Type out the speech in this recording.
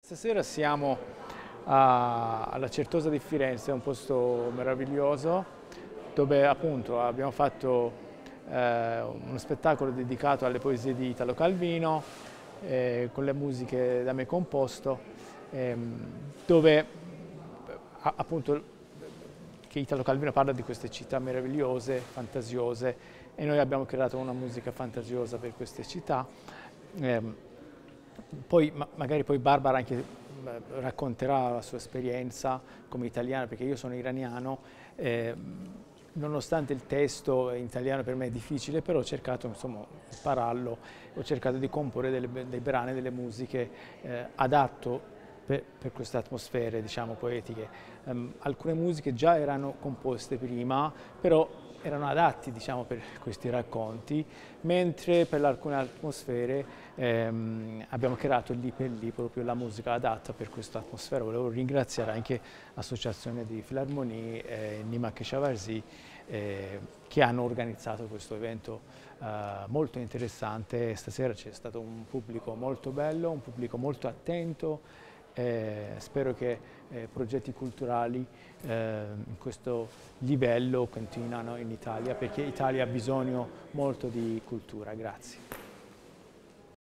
Stasera siamo alla Certosa di Firenze, un posto meraviglioso dove appunto abbiamo fatto uno spettacolo dedicato alle poesie di Italo Calvino con le musiche da me composto, dove appunto che Italo Calvino parla di queste città meravigliose, fantasiose, e noi abbiamo creato una musica fantasiosa per queste città. Poi magari poi Barbara anche racconterà la sua esperienza come italiana, perché io sono iraniano, nonostante il testo in italiano per me è difficile, però ho cercato insomma di impararlo, ho cercato di comporre dei brani, delle musiche adatto per queste atmosfere, diciamo, poetiche. Alcune musiche già erano composte prima, però erano adatti, diciamo, per questi racconti, mentre per alcune atmosfere abbiamo creato lì per lì proprio la musica adatta per questa atmosfera. Volevo ringraziare anche l'Associazione di Filarmonie e Nima Keshavarzi che hanno organizzato questo evento molto interessante. Stasera c'è stato un pubblico molto bello, un pubblico molto attento. Spero che progetti culturali in questo livello continuino in Italia, perché l'Italia ha bisogno molto di cultura. Grazie.